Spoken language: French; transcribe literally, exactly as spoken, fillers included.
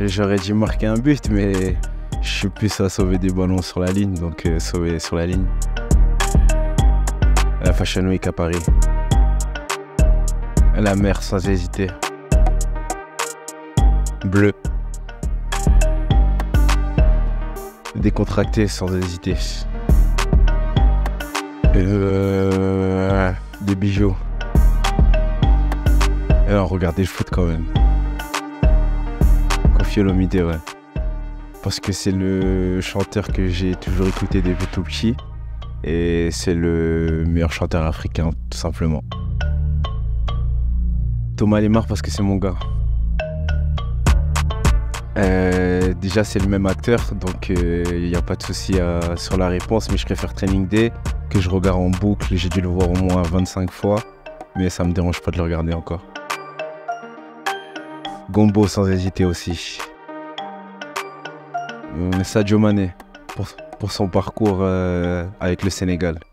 J'aurais dû marquer un but, mais je suis plus à sauver des ballons sur la ligne, donc euh, sauver sur la ligne. La Fashion Week à Paris. La mer sans hésiter. Bleu. Décontracté sans hésiter. Euh, des bijoux. Et non, regardez le foot quand même. Koffi Olomide, ouais. Parce que c'est le chanteur que j'ai toujours écouté depuis tout petit. Et c'est le meilleur chanteur africain, tout simplement. Thomas Lemar parce que c'est mon gars. Euh, déjà c'est le même acteur, donc il euh, n'y a pas de souci à, sur la réponse, mais je préfère Training Day, que je regarde en boucle. J'ai dû le voir au moins vingt-cinq fois, mais ça me dérange pas de le regarder encore. Gombo sans hésiter aussi. Euh, Sadio Mané, pour, pour son parcours euh, avec le Sénégal.